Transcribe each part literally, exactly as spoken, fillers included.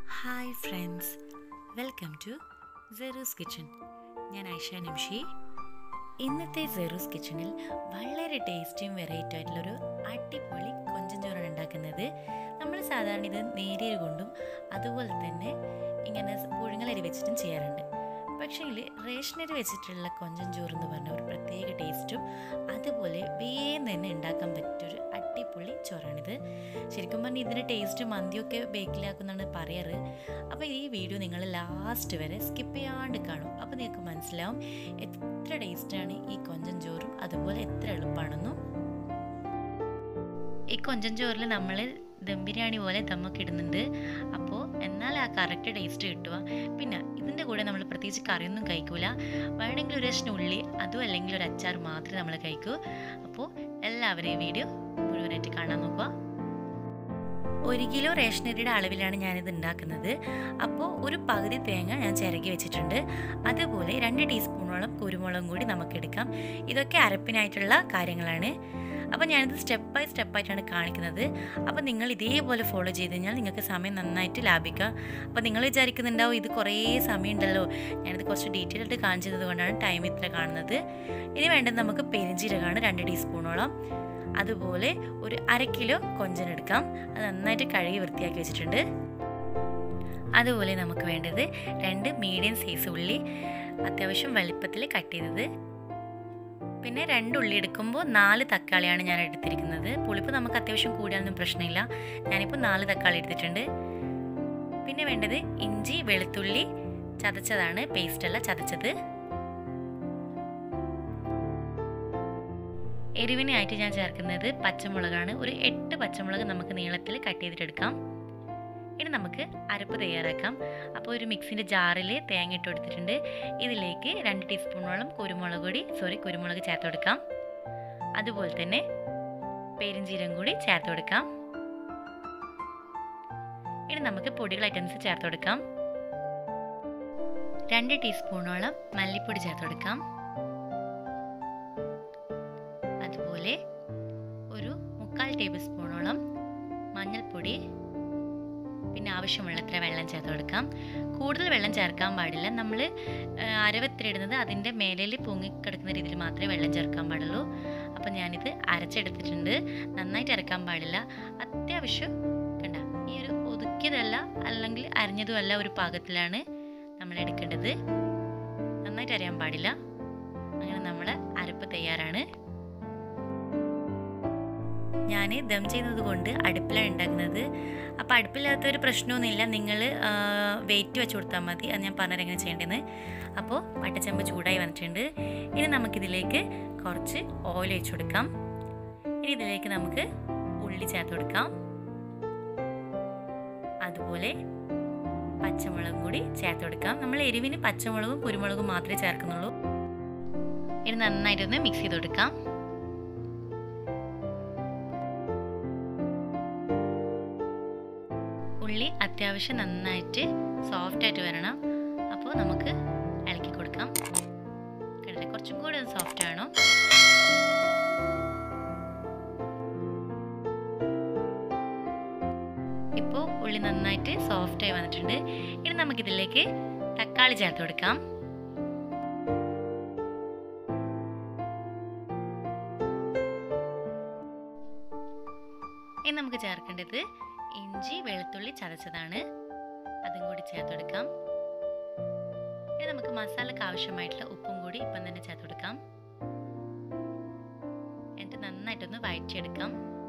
Hi friends, welcome to Zeru's Kitchen. ഞാൻ ഐഷ നിംഷി. ഇന്നത്തെ സെറൂസ് കിച്ചണിൽ വളരെ ടേസ്റ്റിയും വെറൈറ്റി ആയിട്ടുള്ളൊരു അടിപൊളി കൊഞ്ചൻ ചോറാണ് ഉണ്ടാക്കുന്നത്. നമ്മൾ സാധാരണ ഇത് നേരിയ കൊണ്ടും അതുപോലെ തന്നെ ഇങ്ങനെ പുഴുങ്ങലരി വെച്ചിട്ടും ചെയ്യാറുണ്ട്. പക്ഷേങ്കിൽ റേഷനരി വെച്ചിട്ടുള്ള കൊഞ്ചൻ ചോറ് എന്ന് പറഞ്ഞ ഒരു പ്രത്യേക ടേസ്റ്റും അതുപോലെ വേഗം തന്നെ ഉണ്ടാക്കാൻ പറ്റിയൊരു അടിപൊളി ചോറാണിത്. ശരിക്കും പറഞ്ഞാൽ ഇതിൻ്റെ ടേസ്റ്റ് മന്തിയൊക്കെ ബേക്കിലാക്കുന്നാണ് പറയാറ്. അപ്പോൾ ഈ വീഡിയോ നിങ്ങൾ ലാസ്റ്റ് വരെ സ്കിപ്പ് ചെയ്യാണ്ട് കാണും. അപ്പോൾ നിങ്ങൾക്ക് മനസ്സിലാവും എത്ര ടേസ്റ്റാണ് ഈ കൊഞ്ചൻ ചോറും അതുപോലെ എത്ര എളുപ്പമാണെന്നും. ഈ കൊഞ്ചൻ ചോറിൽ നമ്മൾ ദം ബിരിയാണി പോലെ ദമ്മൊക്കെ ഇടുന്നുണ്ട്. അപ്പോൾ എന്നാൽ ആ കറക്റ്റ് ടേസ്റ്റ് കിട്ടുക. പിന്നെ ഇതിൻ്റെ കൂടെ നമ്മൾ പ്രത്യേകിച്ച് കറിയൊന്നും കഴിക്കൂല. വേണമെങ്കിൽ ഒരു കഷ്ണം ഉള്ളി അതും അല്ലെങ്കിൽ ഒരു അച്ചാർ മാത്രമേ നമ്മൾ കഴിക്കൂ. അപ്പോൾ എല്ലാവരും ഈ വീഡിയോ മുഴുവനായിട്ട് കാണാൻ നോക്കുക. ഒരു കിലോ റേഷനരിയുടെ അളവിലാണ് ഞാനിത് ഉണ്ടാക്കുന്നത്. അപ്പോൾ ഒരു പകുതി തേങ്ങ ഞാൻ ചിരകി വെച്ചിട്ടുണ്ട്. അതുപോലെ രണ്ട് ടീസ്പൂണോളം കുരുമുളകും കൂടി നമുക്കെടുക്കാം. ഇതൊക്കെ അരപ്പിനായിട്ടുള്ള കാര്യങ്ങളാണ്. അപ്പോൾ ഞാനിത് സ്റ്റെപ്പ് ബൈ സ്റ്റെപ്പായിട്ടാണ് കാണിക്കുന്നത്. അപ്പോൾ നിങ്ങൾ ഇതേപോലെ ഫോളോ ചെയ്ത് കഴിഞ്ഞാൽ നിങ്ങൾക്ക് സമയം നന്നായിട്ട് ലാഭിക്കാം. അപ്പോൾ നിങ്ങൾ വിചാരിക്കുന്നുണ്ടാവും ഇത് കുറേ സമയം ഉണ്ടല്ലോ, ഞാനിത് കുറച്ച് ഡീറ്റെയിൽ ആയിട്ട് കാണിച്ചത് കൊണ്ടാണ് ടൈം ഇത്ര കാണുന്നത്. ഇനി വേണ്ടത് നമുക്ക് പെരിഞ്ജീരകമാണ്, രണ്ട് ടീസ്പൂണോളം. അതുപോലെ ഒരു അര കിലോ കൊഞ്ചൻ എടുക്കാം. അത് നന്നായിട്ട് കഴുകി വൃത്തിയാക്കി വെച്ചിട്ടുണ്ട്. അതുപോലെ നമുക്ക് വേണ്ടത് രണ്ട് മീഡിയം സൈസ് ഉള്ളി, അത്യാവശ്യം വലുപ്പത്തിൽ കട്ട് ചെയ്തത്. പിന്നെ രണ്ട് ഉള്ളി എടുക്കുമ്പോൾ നാല് തക്കാളിയാണ് ഞാൻ എടുത്തിരിക്കുന്നത്. പുളിപ്പ് നമുക്ക് അത്യാവശ്യം കൂടിയാലൊന്നും പ്രശ്നമില്ല. ഞാനിപ്പോൾ നാല് തക്കാളി എടുത്തിട്ടുണ്ട്. പിന്നെ വേണ്ടത് ഇഞ്ചി വെളുത്തുള്ളി ചതച്ചതാണ്, പേസ്റ്റ് അല്ല, ചതച്ചത്. എരിവിനായിട്ട് ഞാൻ ചേർക്കുന്നത് പച്ചമുളകാണ്. ഒരു എട്ട് പച്ചമുളക് നമുക്ക് നീളത്തിൽ കട്ട് ചെയ്തിട്ടെടുക്കാം. ഇനി നമുക്ക് അരപ്പ് തയ്യാറാക്കാം. അപ്പോൾ ഒരു മിക്സിൻ്റെ ജാറിൽ തേങ്ങ ഇട്ട് കൊടുത്തിട്ടുണ്ട്. ഇതിലേക്ക് രണ്ട് ടീസ്പൂണോളം കുരുമുളക് പൊടി സോറി കുരുമുളക് ചേർത്ത് കൊടുക്കാം. അതുപോലെ തന്നെ പെരിഞ്ജീരകം കൂടി ചേർത്ത് കൊടുക്കാം. ഇനി നമുക്ക് പൊടികൾ ഐറ്റംസ് ചേർത്ത് കൊടുക്കാം. രണ്ട് ടീസ്പൂണോളം മല്ലിപ്പൊടി ചേർത്ത് കൊടുക്കാം. അതുപോലെ ഒരു മുക്കാൽ ടേബിൾ സ്പൂണോളം മഞ്ഞൾപ്പൊടി, പിന്നെ ആവശ്യമുള്ളത്ര വെള്ളം ചേർത്ത് കൊടുക്കാം. കൂടുതൽ വെള്ളം ചേർക്കാൻ പാടില്ല. നമ്മൾ അരവത്തിരിടുന്നത് അതിൻ്റെ മേലിൽ പൊങ്ങിക്കിടക്കുന്ന രീതിയിൽ മാത്രമേ വെള്ളം ചേർക്കാൻ പാടുള്ളൂ. അപ്പം ഞാനിത് അരച്ചെടുത്തിട്ടുണ്ട്. നന്നായിട്ട് അരക്കാൻ പാടില്ല. അത്യാവശ്യം കണ്ട ഈ ഒരു ഒതുക്കിയതല്ല അല്ലെങ്കിൽ അരിഞ്ഞതുമല്ല ഒരു പാകത്തിലാണ് നമ്മൾ എടുക്കേണ്ടത്. നന്നായിട്ട് അരയാൻ പാടില്ല. അങ്ങനെ നമ്മൾ അരപ്പ് തയ്യാറാണ്. ഞാൻ ദം ചെയ്യുന്നത് കൊണ്ട് അടുപ്പിലാണ് ഉണ്ടാക്കുന്നത്. അപ്പോൾ അടുപ്പില്ലാത്തൊരു പ്രശ്നമൊന്നുമില്ല. നിങ്ങൾ വെയിറ്റ് വെച്ച് കൊടുത്താൽ മതി. അത് ഞാൻ പറഞ്ഞത് എങ്ങനെ ചെയ്യേണ്ടതെന്ന്. അപ്പോൾ വട്ടച്ചെമ്പ് ചൂടായി വന്നിട്ടുണ്ട്. ഇനി നമുക്കിതിലേക്ക് കുറച്ച് ഓയിൽ ഒഴിച്ച് കൊടുക്കാം. ഇനി ഇതിലേക്ക് നമുക്ക് ഉള്ളി ചേർത്ത് കൊടുക്കാം. അതുപോലെ പച്ചമുളകും കൂടി ചേർത്ത് കൊടുക്കാം. നമ്മൾ എരിവിന് പച്ചമുളകും കുരുമുളകും മാത്രമേ ചേർക്കുന്നുള്ളൂ. ഇനി നന്നായിട്ടൊന്ന് മിക്സ് ചെയ്ത് കൊടുക്കാം. ഉള്ളി അത്യാവശ്യം നന്നായിട്ട് സോഫ്റ്റായിട്ട് വരണം. അപ്പോൾ നമുക്ക് ഇളക്കി കൊടുക്കാം. കണ്ടില്ലേ, കുറച്ചും കൂടി ഒന്ന് സോഫ്റ്റ് ആണോ. ഇപ്പോൾ ഉള്ളി നന്നായിട്ട് സോഫ്റ്റായി വന്നിട്ടുണ്ട്. ഇനി നമുക്കിതിലേക്ക് തക്കാളി ചേർത്ത് കൊടുക്കാം. ഇനി നമുക്ക് ചേർക്കേണ്ടത് ഇഞ്ചി വെളുത്തുള്ളി ചതച്ചതാണ്. അതും കൂടി ചേർത്ത് കൊടുക്കാം. ഇനി നമുക്ക് മസാലക്ക് ആവശ്യമായിട്ടുള്ള ഉപ്പും കൂടി ഇപ്പം തന്നെ ചേർത്ത് കൊടുക്കാം. എന്നിട്ട് നന്നായിട്ടൊന്ന് വഴറ്റിയെടുക്കാം.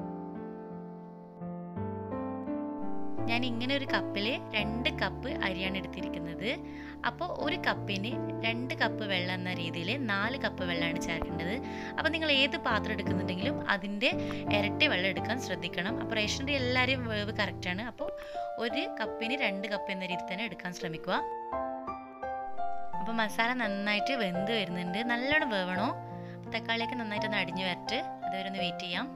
ഞാൻ ഇങ്ങനെ ഒരു കപ്പിൽ രണ്ട് കപ്പ് അരിയാണ് എടുത്തിരിക്കുന്നത്. അപ്പോൾ ഒരു കപ്പിന് രണ്ട് കപ്പ് വെള്ളം എന്ന രീതിയിൽ നാല് കപ്പ് വെള്ളമാണ് ചേർക്കേണ്ടത്. അപ്പോൾ നിങ്ങൾ ഏത് പാത്രം എടുക്കുന്നുണ്ടെങ്കിലും അതിൻ്റെ ഇരട്ടി വെള്ളം എടുക്കാൻ ശ്രദ്ധിക്കണം. അപ്പോൾ റേഷനറി എല്ലാവരും വേവ് കറക്റ്റാണ്. അപ്പോൾ ഒരു കപ്പിന് രണ്ട് കപ്പ് എന്ന രീതിയിൽ തന്നെ എടുക്കാൻ ശ്രമിക്കുക. അപ്പോൾ മസാല നന്നായിട്ട് വെന്ത് വരുന്നുണ്ട്. നല്ലോണം വേവണോ. തക്കാളിയൊക്കെ നന്നായിട്ടൊന്ന് അടിഞ്ഞു വരട്ട്. അതുവരെ ഒന്ന് വെയിറ്റ് ചെയ്യാം.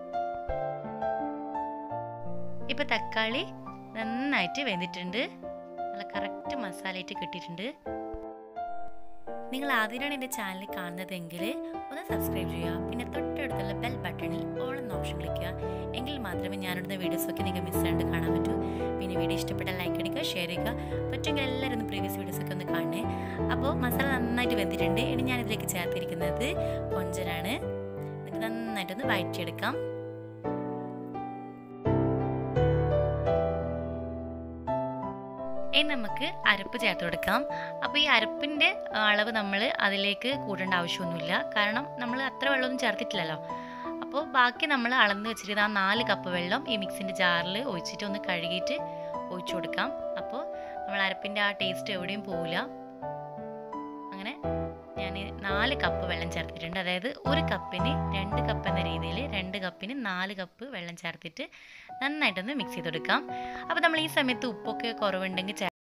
ഇപ്പോൾ തക്കാളി നന്നായിട്ട് വെന്തിട്ടുണ്ട്. നല്ല കറക്റ്റ് മസാലയായിട്ട് കിട്ടിയിട്ടുണ്ട്. നിങ്ങൾ ആദ്യമായാണ് എൻ്റെ ചാനൽ കാണുന്നതെങ്കിൽ ഒന്ന് സബ്സ്ക്രൈബ് ചെയ്യുക. പിന്നെ തൊട്ടടുത്തുള്ള ബെൽ ബട്ടണിൽ ഓൾ എന്ന ഓപ്ഷൻ ക്ലിക്ക് ചെയ്യുക. എങ്കിൽ മാത്രമേ ഞാനിടുന്ന വീഡിയോസൊക്കെ നിങ്ങൾക്ക് മിസ് ചെയ്യാണ്ട് കാണാൻ പറ്റൂ. പിന്നെ വീഡിയോ ഇഷ്ടപ്പെട്ടാൽ ലൈക്ക് അടിക്കുക, ഷെയർ ചെയ്യുക. പറ്റുമെങ്കിൽ എല്ലാവരും ഒന്ന് പ്രീവിയസ് വീഡിയോസൊക്കെ ഒന്ന് കാണണേ. അപ്പോൾ മസാല നന്നായിട്ട് വെന്തിട്ടുണ്ട്. ഇനി ഞാനിതിലേക്ക് ചേർത്തിരിക്കുന്നത് കൊഞ്ചനാണ്. ഇത് നന്നായിട്ടൊന്ന് വഴറ്റിയെടുക്കാം. ഇനി നമുക്ക് അരപ്പ് ചേർത്ത് കൊടുക്കാം. അപ്പോൾ ഈ അരപ്പിൻ്റെ അളവ് നമ്മൾ അതിലേക്ക് കൂട്ടേണ്ട ആവശ്യമൊന്നുമില്ല, കാരണം നമ്മൾ അത്ര വെള്ളമൊന്നും ചേർത്തിട്ടില്ലല്ലോ. അപ്പോൾ ബാക്കി നമ്മൾ അളന്ന് വെച്ചിരുന്ന ആ നാല് കപ്പ് വെള്ളം ഈ മിക്സിൻ്റെ ജാറിൽ ഒഴിച്ചിട്ട് ഒന്ന് കഴുകിയിട്ട് ഒഴിച്ചു കൊടുക്കാം. അപ്പോൾ നമ്മൾ അരപ്പിൻ്റെ ആ ടേസ്റ്റ് എവിടെയും പോവില്ല. അങ്ങനെ ഞാൻ നാല് കപ്പ് വെള്ളം ചേർത്തിട്ടുണ്ട്. അതായത് ഒരു കപ്പിന് രണ്ട് കപ്പ് എന്ന രീതിയിൽ രണ്ട് കപ്പിന് നാല് കപ്പ് വെള്ളം ചേർത്തിട്ട് നന്നായിട്ടൊന്ന് മിക്സ് ചെയ്ത് കൊടുക്കാം. അപ്പോൾ നമ്മൾ ഈ സമയത്ത് ഉപ്പൊക്കെ കുറവുണ്ടെങ്കിൽ